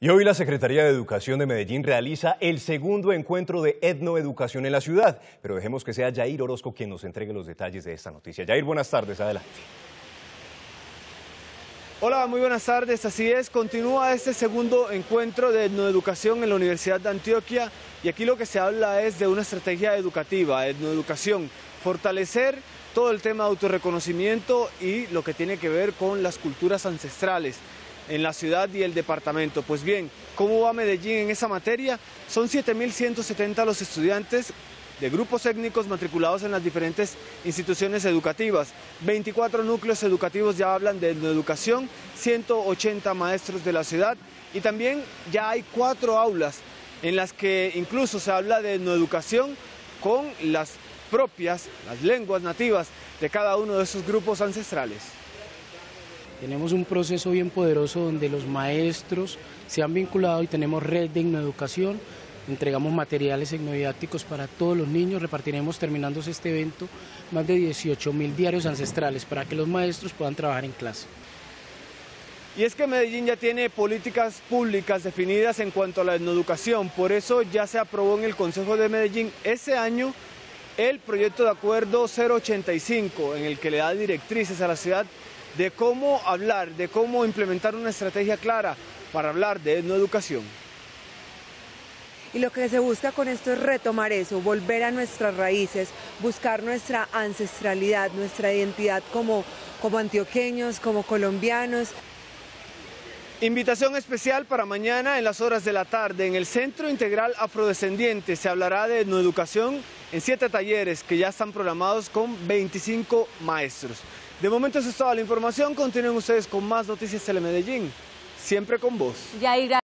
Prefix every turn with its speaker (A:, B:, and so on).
A: Y hoy la Secretaría de Educación de Medellín realiza el segundo encuentro de etnoeducación en la ciudad. Pero dejemos que sea Jair Orozco quien nos entregue los detalles de esta noticia. Jair, buenas tardes, adelante.
B: Hola, muy buenas tardes. Así es, continúa este segundo encuentro de etnoeducación en la Universidad de Antioquia y aquí lo que se habla es de una estrategia educativa, etnoeducación, fortalecer todo el tema de autorreconocimiento y lo que tiene que ver con las culturas ancestrales en la ciudad y el departamento. Pues bien, ¿cómo va Medellín en esa materia? Son 7.170 los estudiantes de grupos étnicos matriculados en las diferentes instituciones educativas. 24 núcleos educativos ya hablan de etnoeducación, 180 maestros de la ciudad y también ya hay 4 aulas en las que incluso se habla de etnoeducación con las propias, las lenguas nativas de cada uno de esos grupos ancestrales.
C: Tenemos un proceso bien poderoso donde los maestros se han vinculado y tenemos red de etnoeducación. Entregamos materiales etnodidácticos para todos los niños, repartiremos terminándose este evento más de 18.000 diarios ancestrales para que los maestros puedan trabajar en clase.
B: Y es que Medellín ya tiene políticas públicas definidas en cuanto a la etnoeducación, por eso ya se aprobó en el Consejo de Medellín ese año el proyecto de acuerdo 085 en el que le da directrices a la ciudad de cómo hablar, de cómo implementar una estrategia clara para hablar de etnoeducación.
D: Y lo que se busca con esto es retomar eso, volver a nuestras raíces, buscar nuestra ancestralidad, nuestra identidad como antioqueños, como colombianos.
B: Invitación especial para mañana en las horas de la tarde en el Centro Integral Afrodescendiente. Se hablará de etnoeducación en 7 talleres que ya están programados con 25 maestros. De momento eso es toda la información. Continúen ustedes con más Noticias Telemedellín, siempre con vos.